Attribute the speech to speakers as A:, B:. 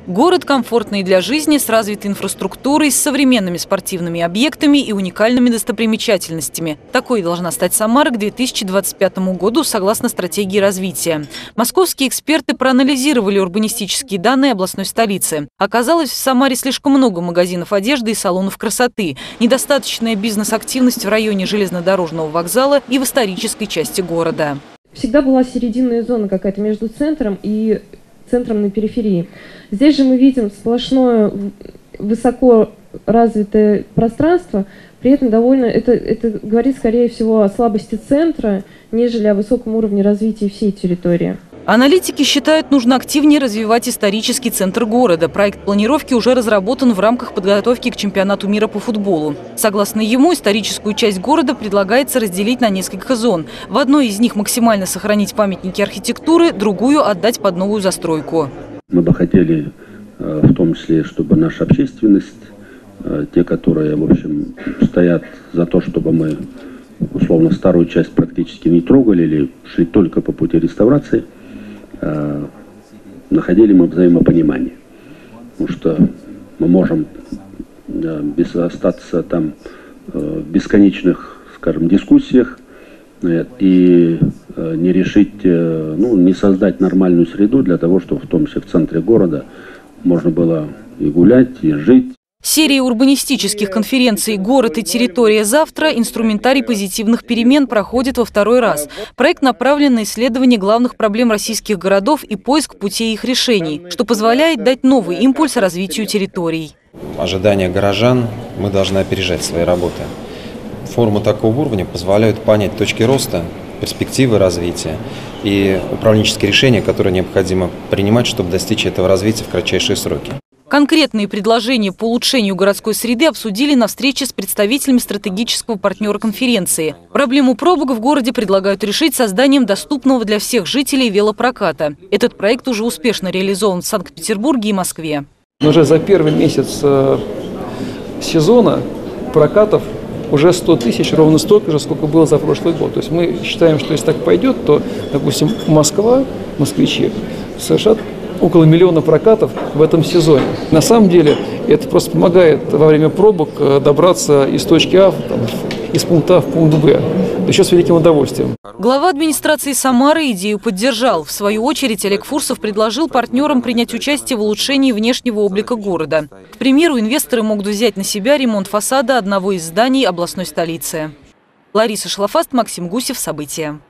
A: Город комфортный для жизни, с развитой инфраструктурой, с современными спортивными объектами и уникальными достопримечательностями. Такой должна стать Самара к 2025 году, согласно стратегии развития. Московские эксперты проанализировали урбанистические данные областной столицы. Оказалось, в Самаре слишком много магазинов одежды и салонов красоты, недостаточная бизнес-активность в районе железнодорожного вокзала и в исторической части города.
B: Всегда была серединная зона какая-то между центром и центром на периферии. Здесь же мы видим сплошное высоко развитое пространство, при этом довольно, это говорит скорее всего о слабости центра, нежели о высоком уровне развития всей территории.
A: Аналитики считают, нужно активнее развивать исторический центр города. Проект планировки уже разработан в рамках подготовки к чемпионату мира по футболу. Согласно ему, историческую часть города предлагается разделить на несколько зон. В одной из них максимально сохранить памятники архитектуры, другую отдать под новую застройку.
C: Мы бы хотели, в том числе, чтобы наша общественность, те, которые, в общем, стоят за то, чтобы мы, условно, старую часть практически не трогали или шли только по пути реставрации, находили мы взаимопонимание. Потому что мы можем остаться там в бесконечных, скажем, дискуссиях и не решить, не создать нормальную среду для того, чтобы в том числе в центре города можно было и гулять, и жить.
A: Серия урбанистических конференций «Город и территория завтра» инструментарий позитивных перемен проходит во второй раз. Проект направлен на исследование главных проблем российских городов и поиск путей их решений, что позволяет дать новый импульс развитию территорий.
D: Ожидания горожан мы должны опережать своей работы. Форумы такого уровня позволяют понять точки роста, перспективы развития и управленческие решения, которые необходимо принимать, чтобы достичь этого развития в кратчайшие сроки.
A: Конкретные предложения по улучшению городской среды обсудили на встрече с представителями стратегического партнера конференции. Проблему пробок в городе предлагают решить созданием доступного для всех жителей велопроката. Этот проект уже успешно реализован в Санкт-Петербурге и Москве.
E: Уже за первый месяц сезона прокатов уже 100 тысяч, ровно столько же, сколько было за прошлый год. То есть мы считаем, что если так пойдет, то, допустим, Москва, москвичи совершат около 1 миллиона прокатов в этом сезоне. На самом деле это просто помогает во время пробок добраться из точки А, из пункта А в пункт Б. Еще с великим удовольствием.
A: Глава администрации Самары идею поддержал. В свою очередь Олег Фурсов предложил партнерам принять участие в улучшении внешнего облика города. К примеру, инвесторы могут взять на себя ремонт фасада одного из зданий областной столицы. Лариса Шлафаст, Максим Гусев. События.